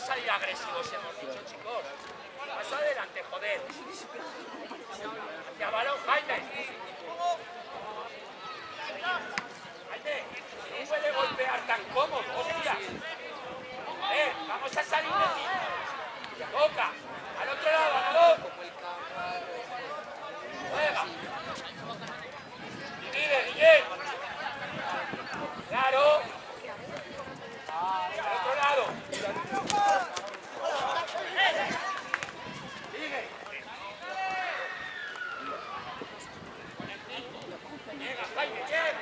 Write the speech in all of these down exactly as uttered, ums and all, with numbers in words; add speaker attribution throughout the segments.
Speaker 1: salir agresivos, hemos dicho, chicos. Más adelante, joder. Hacia balón, Jaime. Jaime, no puede golpear tan cómodo, hostia. Eh, vamos a salir de aquí. Toca. Al otro lado, ganador. Juega. Mire, Guillén. Claro. Al otro lado. Sigue. Llega, Jaime, llega.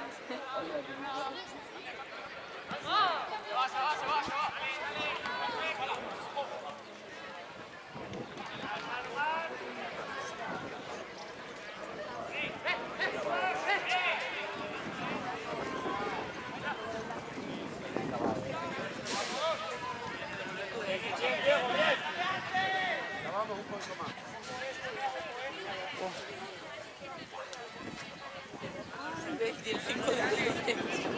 Speaker 1: Se va, se va, se va, se va.
Speaker 2: Un poco más.
Speaker 3: Del cinco de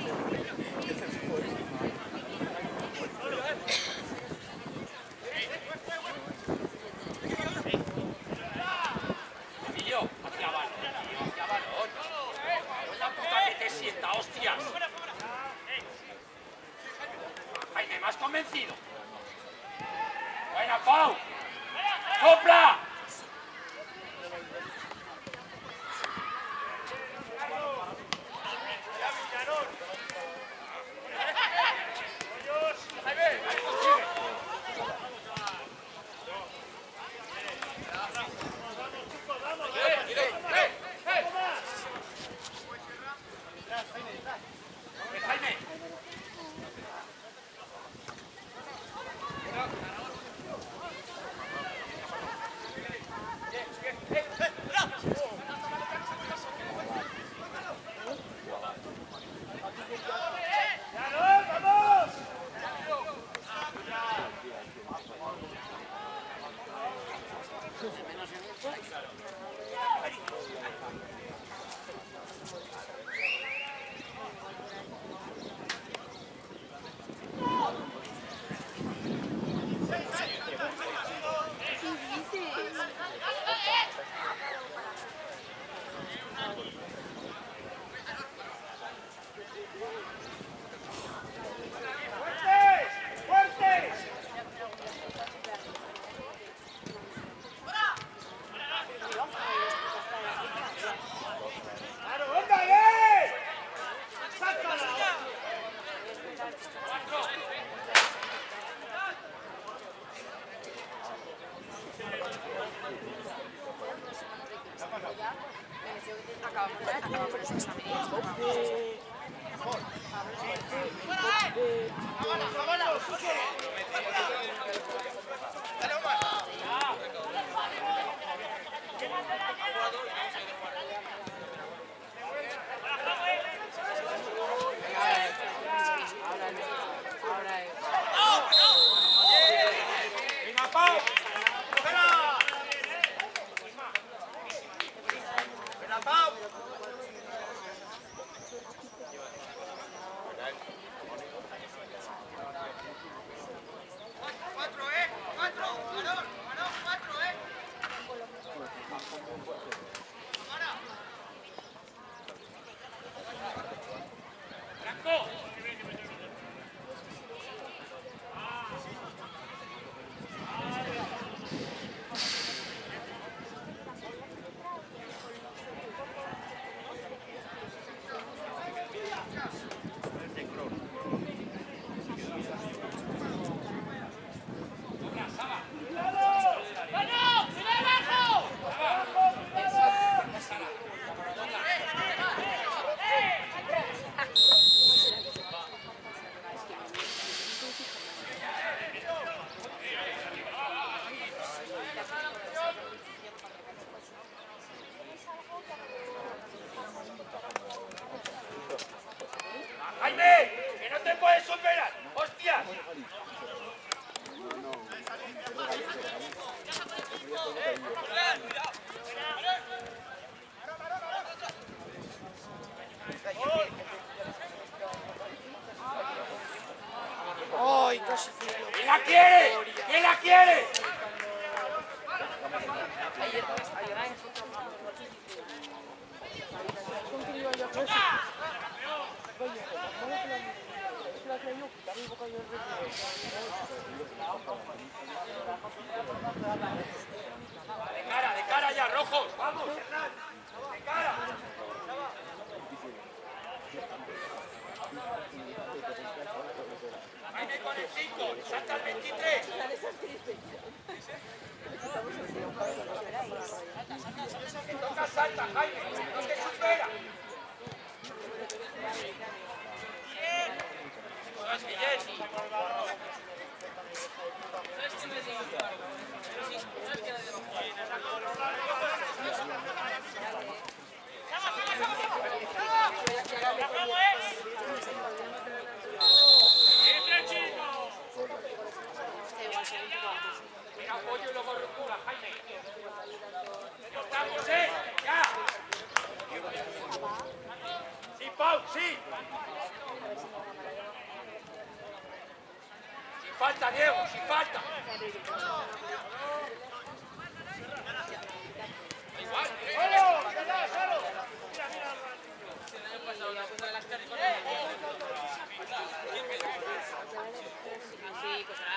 Speaker 1: Emilio, hacia balón, hacia balón. La puta que te sienta, hostias. Jaime, más convencido. Buena, Pau. ¡Sopla! Jaime. ¿Quién la quiere? ¿Quién la quiere? De cara, de cara ya, rojos. Vamos, Hernán. De cara. Jaime con el cinco, salta el veintitrés. Que toca salta, Jaime, no te supera. Eso es Guillén. Mira, apoyo y luego ruptura, Jaime. ¡Estamos, eh! ¡Ya! ¡Sí, Pau, sí! ¡Sin falta, Diego, sin falta! ¡Igual! ¡Solo! ¡Mira, solo! ¡Mira, mira!
Speaker 3: Sí, pues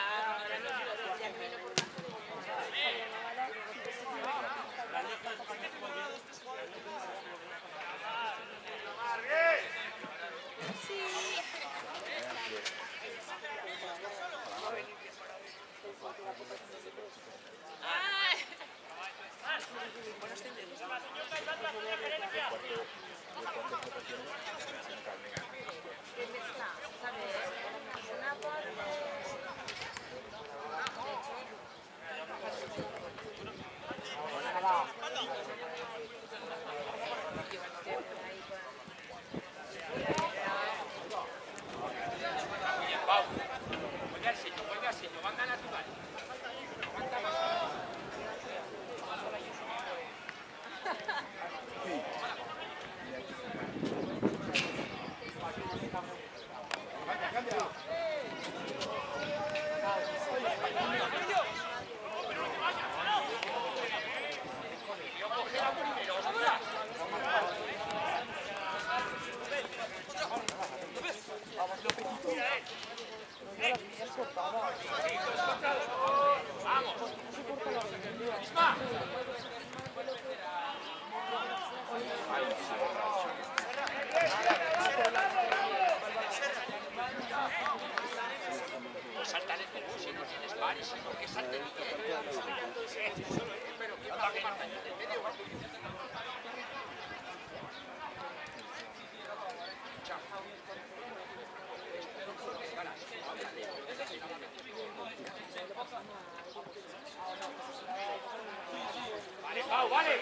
Speaker 1: Vale, Pau, vale.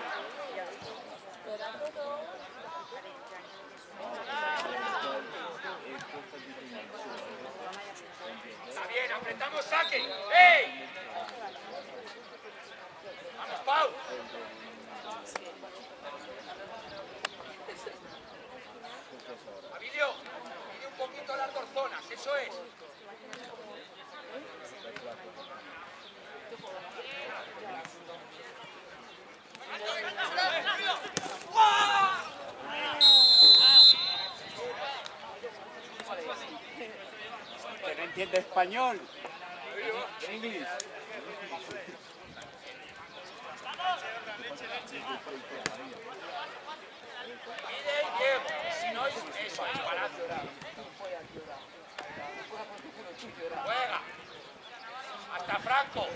Speaker 1: Está bien, apretamos saque. ¡Ey! Vamos, Pau. Abilio, pide un poquito las dos zonas, eso es.
Speaker 2: Que no entiende español. Inglés.
Speaker 1: Pide y Diego, si no es eso, es barato. Juega. Hasta Franco.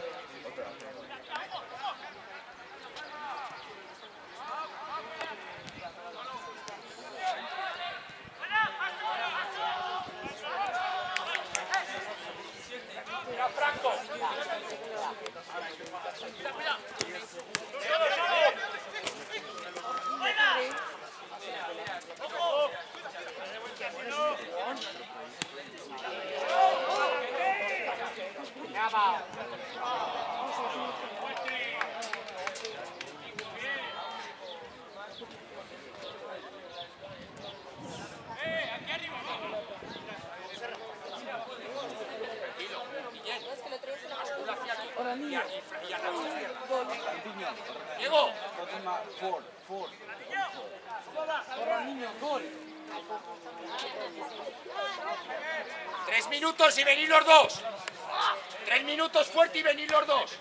Speaker 1: Mira, Franco. Tranquilo. y, y a la izquierda. Diego.
Speaker 2: Ford, Ford.
Speaker 1: Tres minutos y venid los dos. Tres minutos fuerte y venid los dos.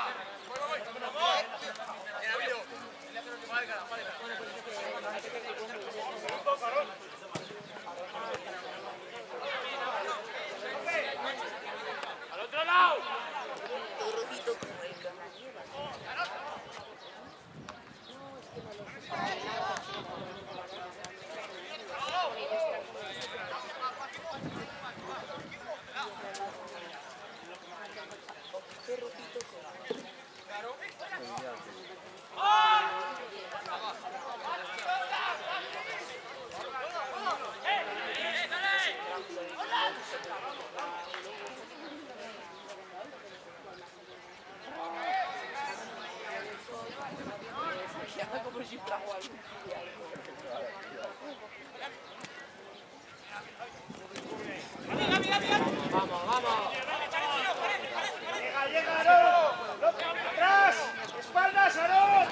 Speaker 1: Al otro lado. Vamos, vamos.
Speaker 4: Llega, llega, Aarón. Atrás. Espaldas, Aarón.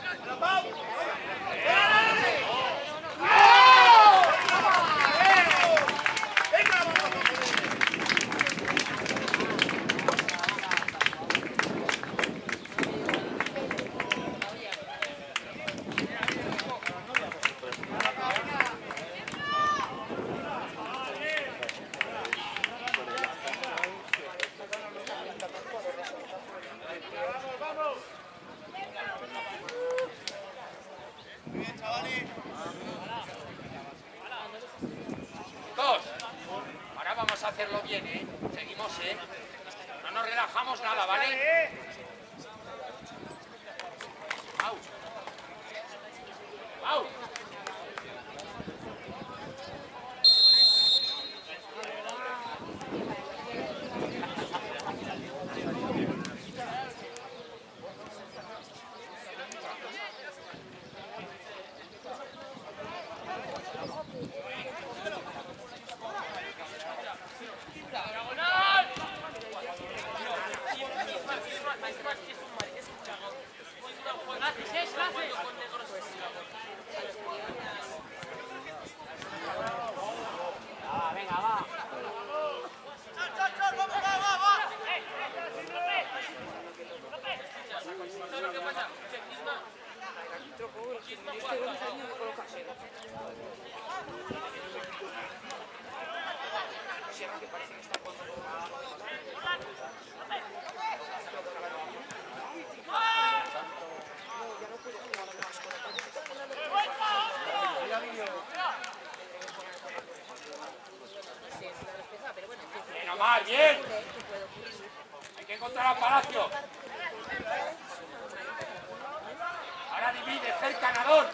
Speaker 1: Dos. Ahora vamos a hacerlo bien, ¿eh? Seguimos, ¿eh? No nos relajamos nada, ¿vale? ¡Au! ¡Au! Bien, Omar, bien. Hay que encontrar a Palacio. Ahora divide, cerca, Nadón.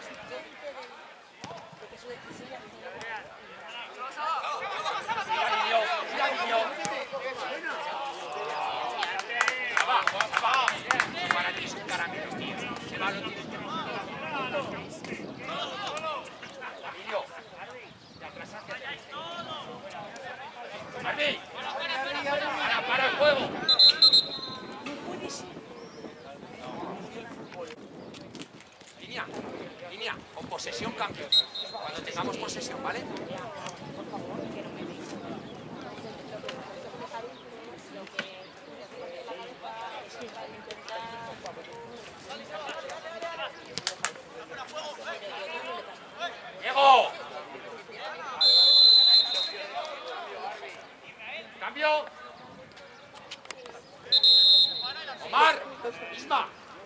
Speaker 1: Ya vivió, ya vivió. Va, va, va. Para ti es un caramelo, tío. Se va, lo tienes que mostrar. Emilio. De atrás hacia atrás. Martín. Para, para el juego. Línea, línea, con posesión cambio. Cuando tengamos posesión, ¿vale? Diego. Cambio. Omar. Isma.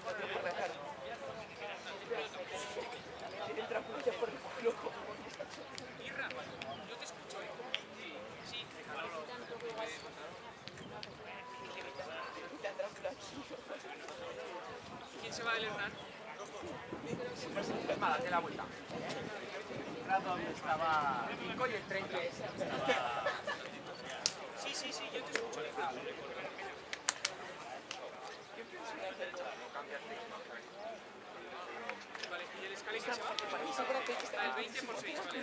Speaker 3: ¿Quién se va del Hernán?
Speaker 1: Isma, date la vuelta.
Speaker 2: ¿Dónde estaba?
Speaker 1: El cinco y el treinta.
Speaker 3: Sí, sí, sí, yo te escucho. Vale, y el Scali que se va. Está el veinte por seis, vale.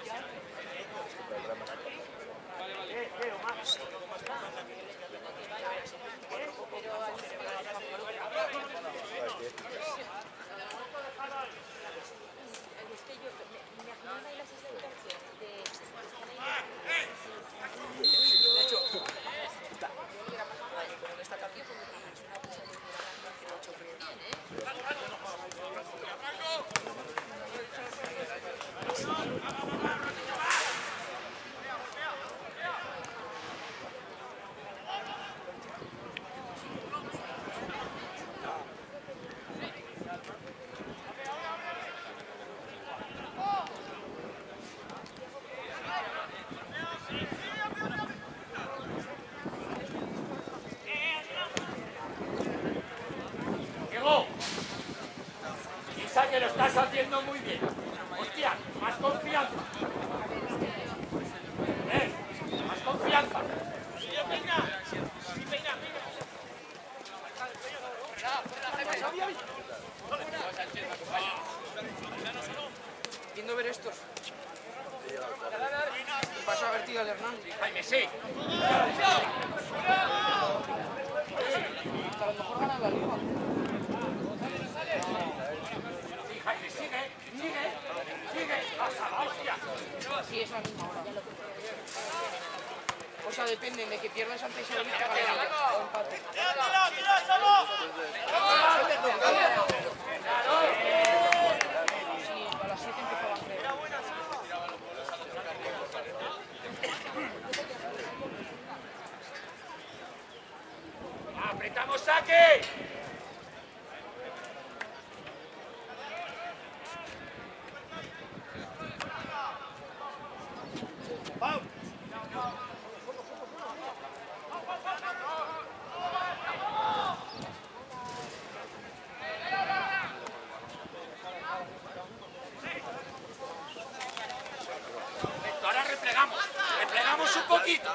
Speaker 3: Vale, vale.
Speaker 1: Rafa.
Speaker 3: Viendo ver estos. Paso a vertido al Hernán.
Speaker 1: Jaime, sí.
Speaker 3: A lo mejor ganan la liga.
Speaker 1: Sí, Jaime, sigue, sigue, sigue. Pasa la hostia.
Speaker 3: Sí, es la misma hora. O sea, dependen de que pierda Santa Isabel y que haga la liga. O empate. Sí, a las siete empezaba a creer.
Speaker 1: ¡Apretamos saque! Ahora replegamos, replegamos un poquito.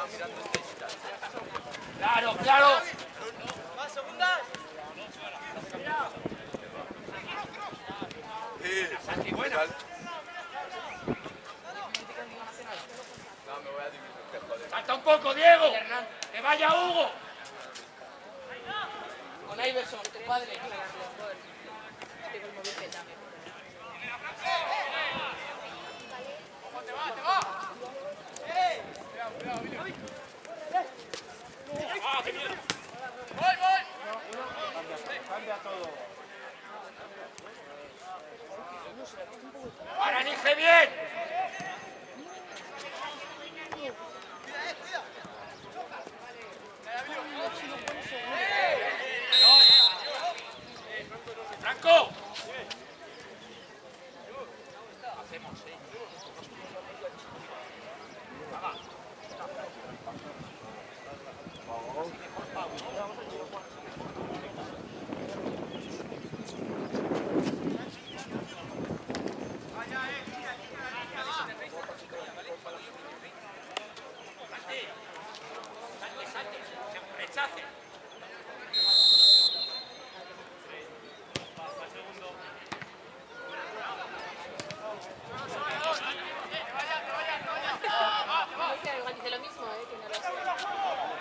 Speaker 1: Claro, claro. Santi, buena. Falta un poco, Diego. Que vaya Hugo.
Speaker 3: Con Iverson, tu padre.
Speaker 1: ¡Ah, qué miedo! ¡Voy, voy!
Speaker 2: Cambia todo.
Speaker 1: ¡Ahora elige bien! ¡Franco! Hacemos, ¿eh? Rechace.
Speaker 5: Dice lo mismo, ¿eh? Que no lo sé.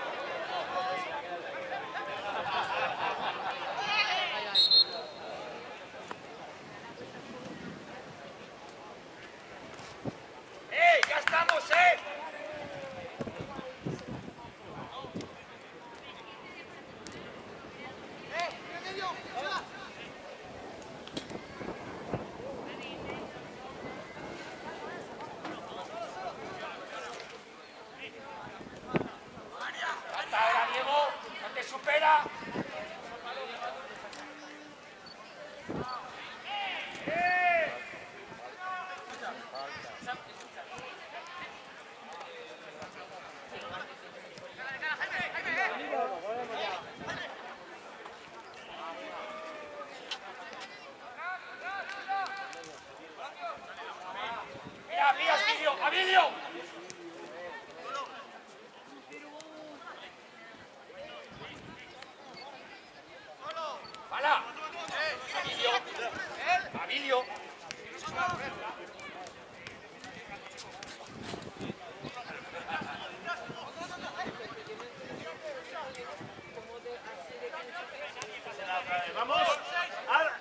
Speaker 1: ¡Eh! ¡Ya estamos, eh! Hasta ahora, Diego, no te supera. Mira, mira, Avilio, Avilio. ¡Hala! Avilio. Avilio.
Speaker 4: Vamos. Ahora.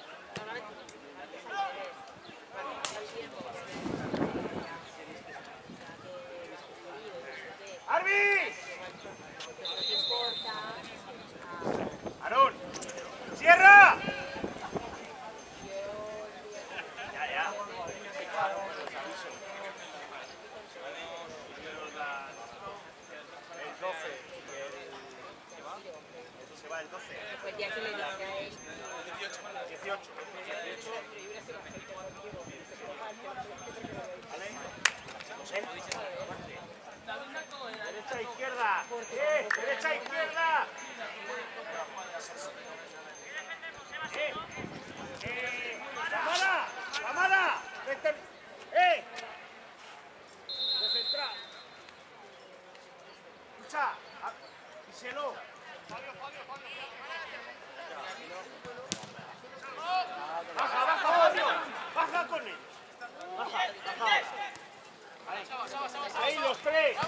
Speaker 4: ¡Arbi! ¡Aarón! ¡Cierra! Ya, ya. El doce. Se va el doce.
Speaker 5: Fue el día que le dije a él.
Speaker 4: dieciocho. ¿Vale? José. Derecha, izquierda. ¡Eh! ¡Derecha, izquierda! ¡Eh! ¡Eh! ¡Llamada! ¡Llamada! ¡Eh! De central. Escucha, díselo. Baja, baja, baja, baja con él. Baja, baja. Ahí, ahí los tres.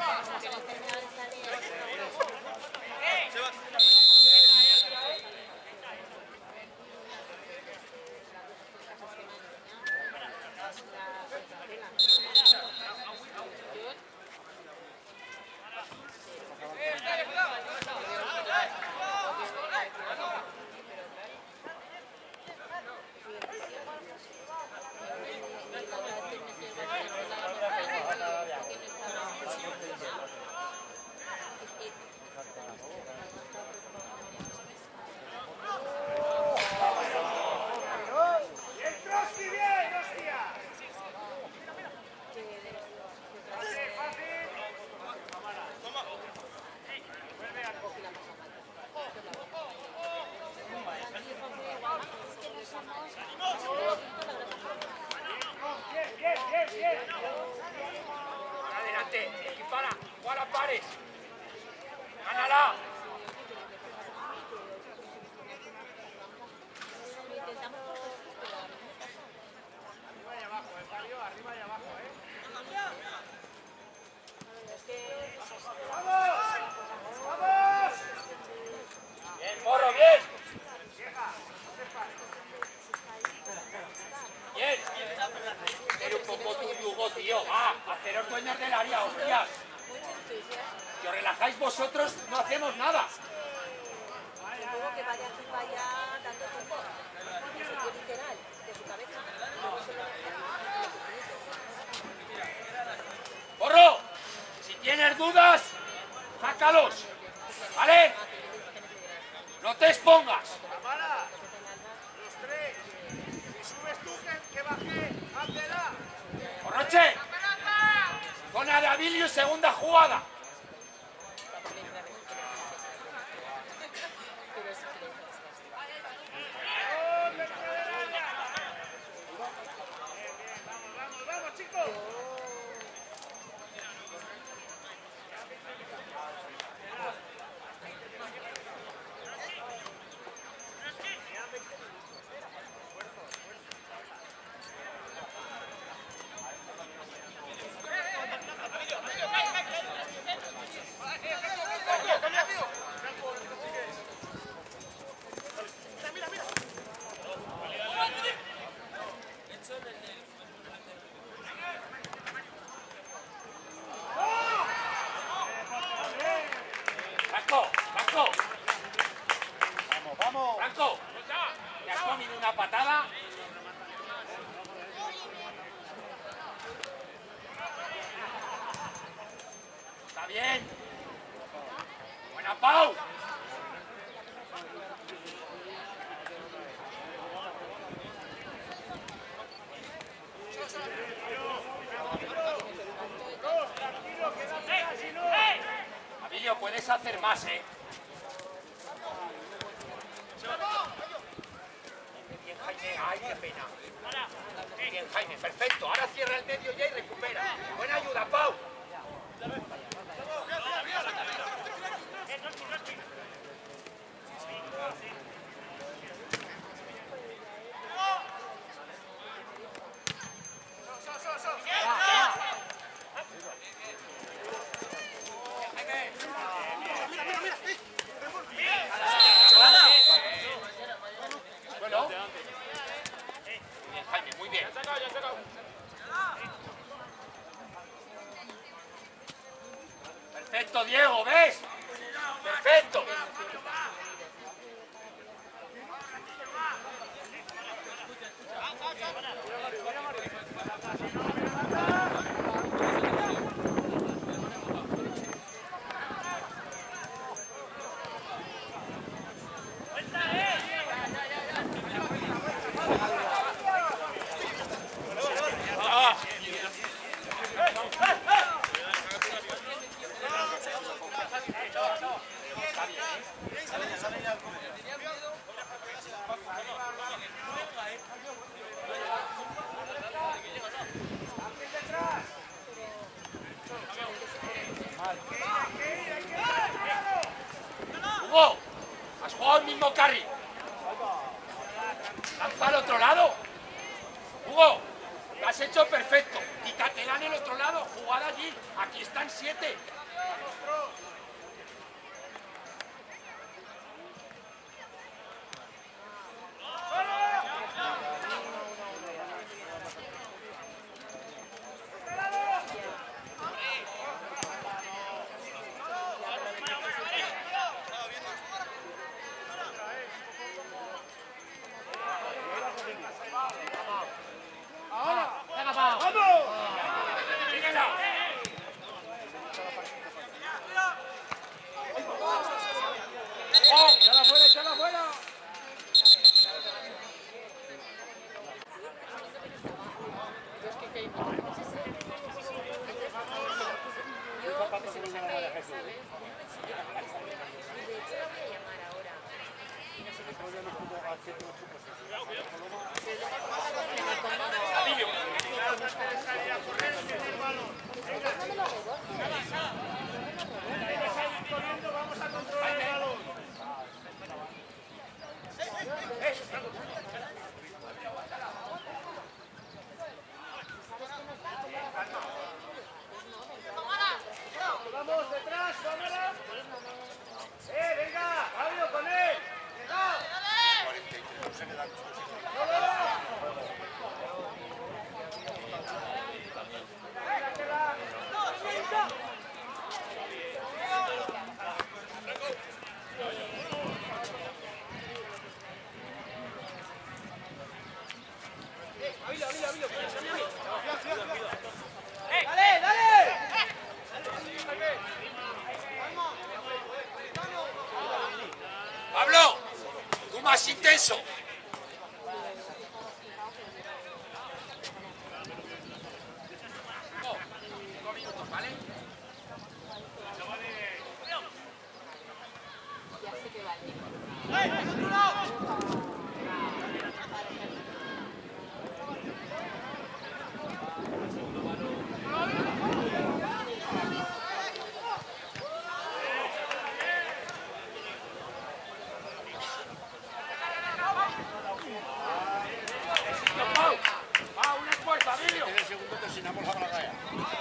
Speaker 1: Adelante, equipara, igual a pares. ¡Gánala!
Speaker 4: Arriba y abajo, eh, Mario, arriba y abajo, eh. ¡Vamos! ¡Vamos!
Speaker 1: Bien, Morro, bien. Bien. Pero un poco tu yugo, tío. Va, haceros dueños del área, hostias. Si os relajáis vosotros, no hacemos nada.
Speaker 5: Luego que vaya aquí para allá dando tiempo. En sentido literal, de su cabeza. Luego se lo
Speaker 1: Morro, si tienes dudas, sácalos. ¿Vale? No te expongas.
Speaker 4: Amara, los tres. Si subes tú, que, que baje, hazla.
Speaker 1: Corroche. Zona de Abilio, segunda jugada.
Speaker 4: Vamos, vamos, chicos.
Speaker 1: Franco, Franco,
Speaker 2: Vamos, vamos.
Speaker 1: Franco. ¿Te has comido una patada? Está bien. Buena, Pau.
Speaker 4: Tranquilo, quédate así, no.
Speaker 1: Abilio, puedes hacer más, ¿eh? Bien, Jaime. Ay, qué pena. Bien, Jaime, perfecto. Ahora cierra el medio ya y recupera. Buena ayuda, Pau. Bueno. Bien, Jaime, muy bien. Perfecto, Diego, ¿ves? Perfecto.
Speaker 4: Hay que ir, hay que ir.
Speaker 1: Hugo, has jugado el mismo carry. Lanza al otro lado. Hugo, lo has hecho perfecto. Quítatela en el otro lado, jugad allí. Aquí están siete.
Speaker 4: Vamos detrás, cámara. Eh, venga, Fabio con él. Venga. Dale, dale.
Speaker 1: Pablo, tú más intenso. Oh, cinco minutos, ¿vale?
Speaker 5: Ya sé que vale.
Speaker 1: Pau, Pau, una esfuerzo, Emilio.
Speaker 2: En el segundo terminamos la braga.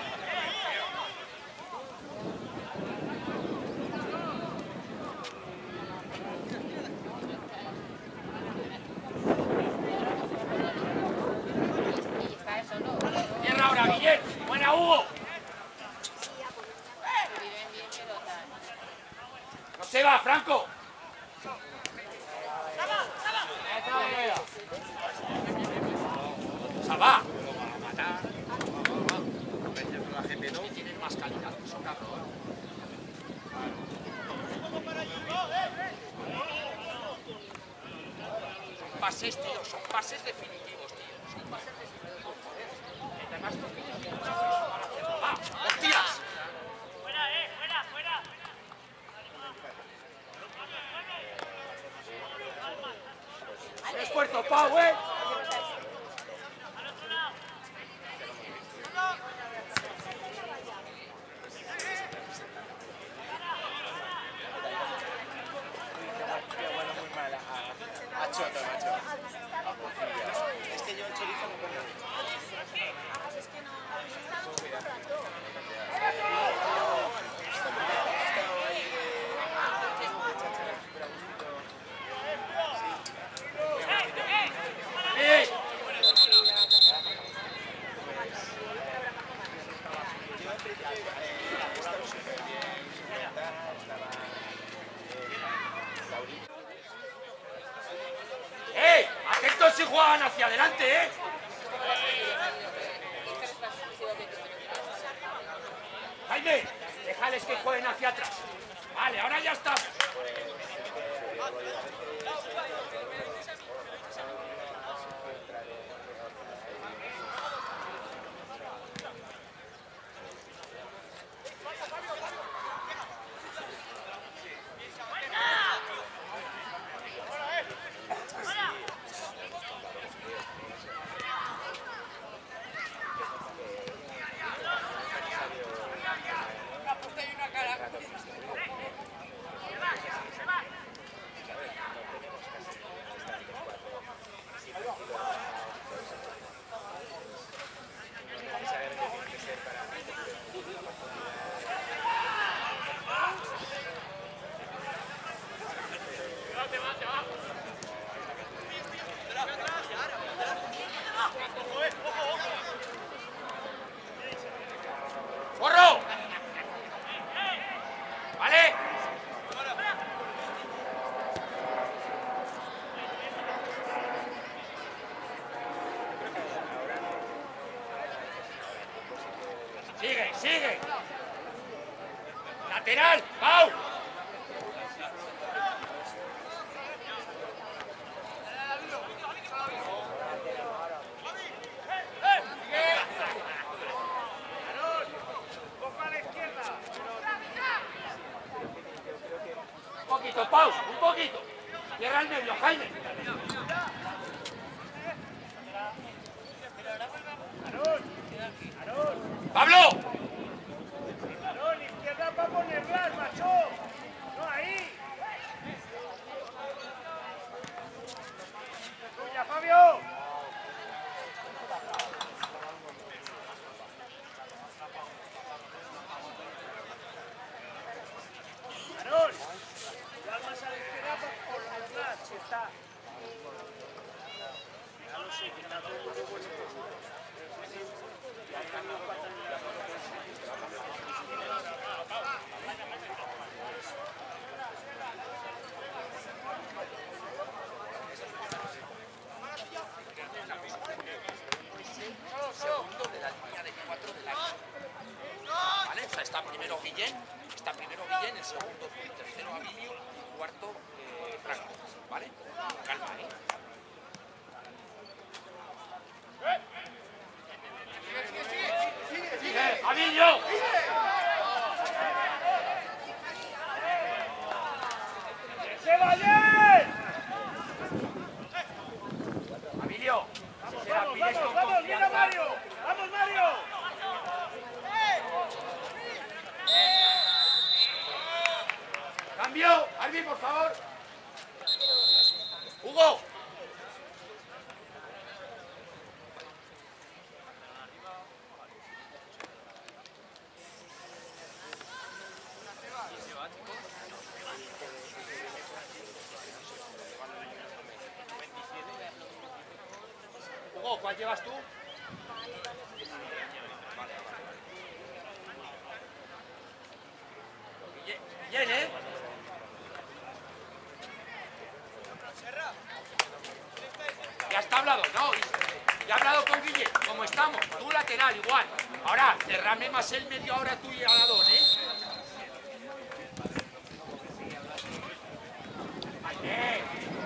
Speaker 1: Cierra ahora, Guillén. Buena, Hugo. No se va, Franco. Salva. Tienen más calidad que eso, cabrón. Son pases, tío, son pases definitivos, tío. Son pases definitivos. Además, no tienes ninguna presión para hacerlo. ¡Va! ¡Los tiras!
Speaker 3: Fuera, eh, fuera, fuera.
Speaker 1: ¡Un esfuerzo, Pau, eh!
Speaker 2: Es que yo el chorizo no como.
Speaker 5: Es que no, no estamos un rato.
Speaker 1: ¡Eh! ¡Eh! ¡Atentos si juegan hacia adelante, eh! Jaime, déjales que jueguen hacia atrás. Vale, ahora ya estamos. ¡Corro! ¿Vale? Sigue, sigue. Lateral, Pau. Un poquito, Pau, un poquito. Cierra el medio, Jaime. ¡Pablo!
Speaker 4: Aarón, izquierda para ponerlas, macho. No ahí. Tuya, Fabio. Aarón, igual más a la izquierda para ponerlas, si está. Ya lo sé, que está todo muy bueno. Ya están los patas.
Speaker 2: Segundo de la línea de cuatro del año. ¿Vale? O sea, está primero Guillén, está primero Guillén, el segundo, el tercero Abilio, el cuarto eh, Franco. ¿Vale? Calma, ¿eh?
Speaker 1: ¡Sigue, Abilio!
Speaker 4: ¡Se vayan!
Speaker 1: Abilio,
Speaker 4: Vamos,
Speaker 1: se la
Speaker 4: vamos,
Speaker 1: pides
Speaker 4: vamos,
Speaker 1: con
Speaker 4: vamos, mira
Speaker 1: confianza.
Speaker 4: Mario. ¡Vamos, Mario!
Speaker 1: Cambio, Albi, por favor. Hugo. Hugo, ¿cuál llevas tú? Bien, ¿eh? Ya está hablado, ¿no? Ya he hablado con Guille, como estamos. Tú lateral, igual. Ahora, cerrame más el medio ahora tú y Aladón, ¿eh? Vale.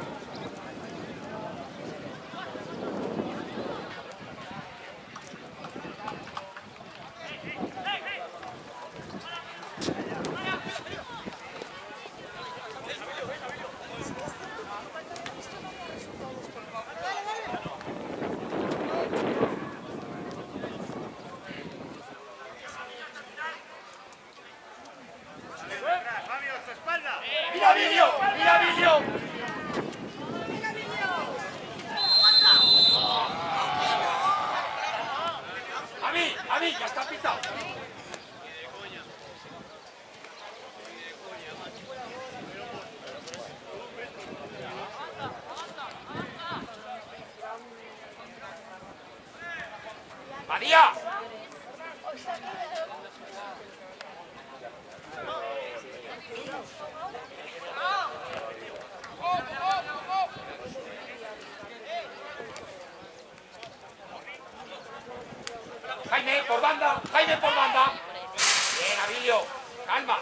Speaker 4: Fabio, su espalda.
Speaker 1: ¡Mira vídeo! ¡Mira vídeo! ¡A mí! ¡A mí! ¡Ya está pitado! ¡María! Jaime, por banda, Jaime por banda. Bien, Abilio, calma.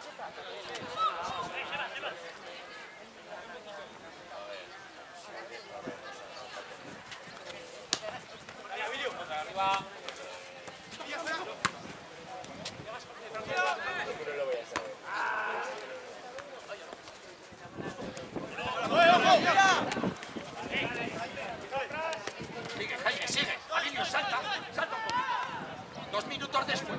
Speaker 1: Arriba. Sigue, Jaime, sigue. Abilio, salta, salta un poquito. Dos minutos después.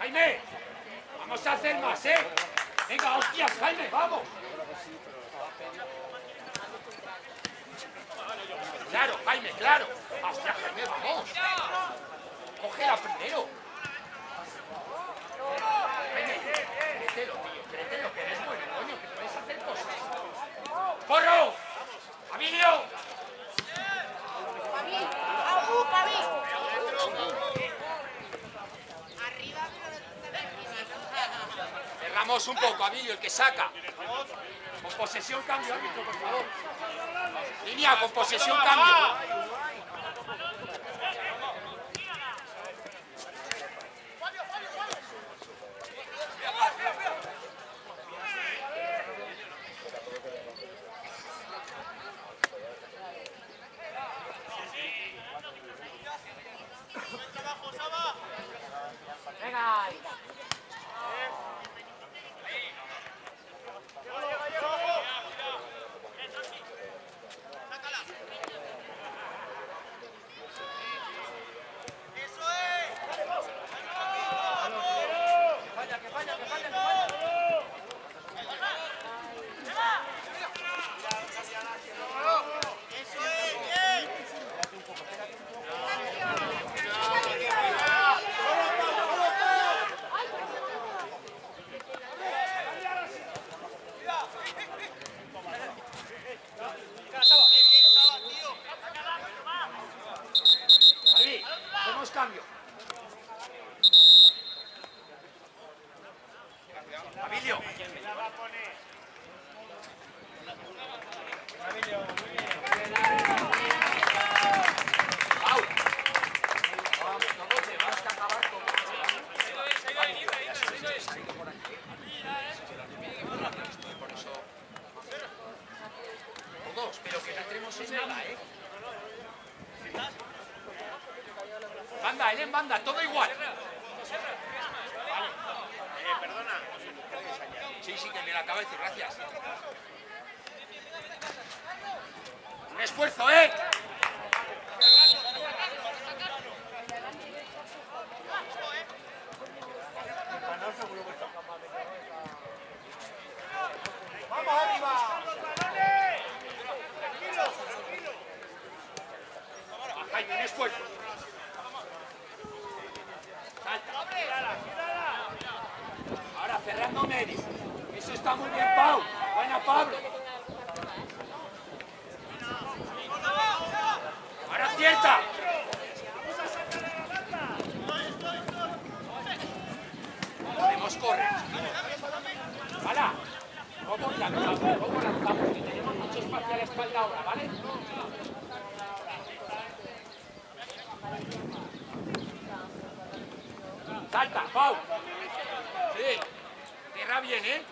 Speaker 1: Jaime, vamos a hacer más, ¿eh? Venga, hostias, Jaime, vamos. Claro, Jaime, claro. Hostia, Jaime, vamos. Cógela primero. Jaime, créetelo, tío, créetelo, que eres bueno, coño, que puedes hacer cosas. ¡Porro! ¡Abilio!
Speaker 5: Pavi, Abu, Pavi.
Speaker 1: Cerramos un poco, Abilio, el que saca. Con posesión cambio, árbitro, por favor. Línea, con posesión cambio. Cambio. Abilio. Pau. Vamos, no te vas a acabar con por eso. Todos, pero que no entremos en nada, ¿eh? Banda, él en banda, todo igual. Vale. Eh, perdona. Sí, sí, que me lo acabo de decir, gracias. Un esfuerzo, ¿eh?
Speaker 4: ¡Vamos arriba!
Speaker 1: Jaime, un esfuerzo. Ahora cerrando medio. Eso está muy bien, Pau. Buena, Pablo. Ahora acierta. Podemos correr. Hala. ¿Cómo lanzamos? ¿Cómo lanzamos? Que tenemos mucho espacio a la espalda ahora, ¿vale? Salta, Pau. Sí. Cierra bien, ¿eh?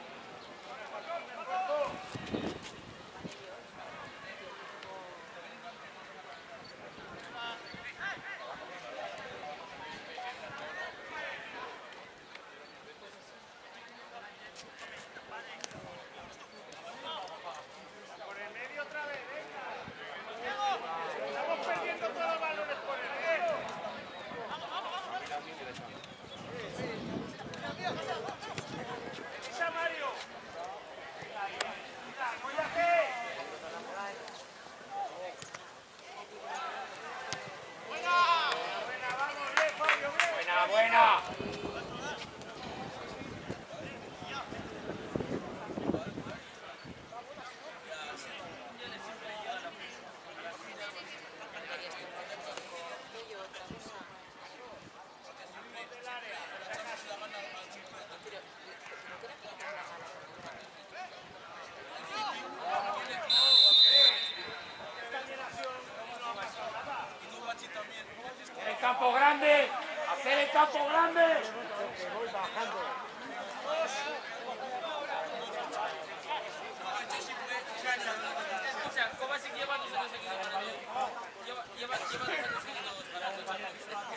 Speaker 4: Por el medio otra vez, venga. Estamos perdiendo todos los balones por el medio. Vamos, vamos, vamos. ¡Esa, Mario! ¡Buena! ¡Buena, vamos! ¡Bien, Fabio, bien!
Speaker 1: Buena, buena. El campo grande, hacer el campo grande.
Speaker 4: Voy bajando.
Speaker 3: Escucha, Kovacic lleva dos años seguidos ganando. Lleva, lleva, lleva dos años seguidos ganando.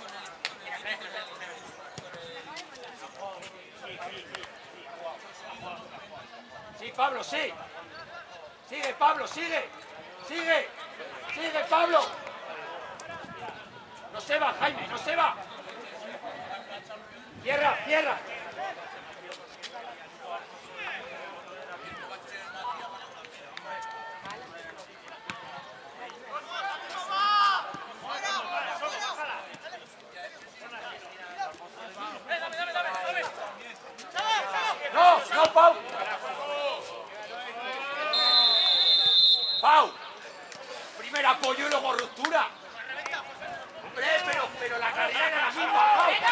Speaker 1: Sí, Pablo, sí. Sigue, Pablo, sigue. Sigue. Sigue, Pablo. No se va, Jaime, no se va. Cierra, cierra. No, no, Pau. Pau. Primer apoyo y luego ruptura. Hombre, pero, pero la carrera era la misma. Pau.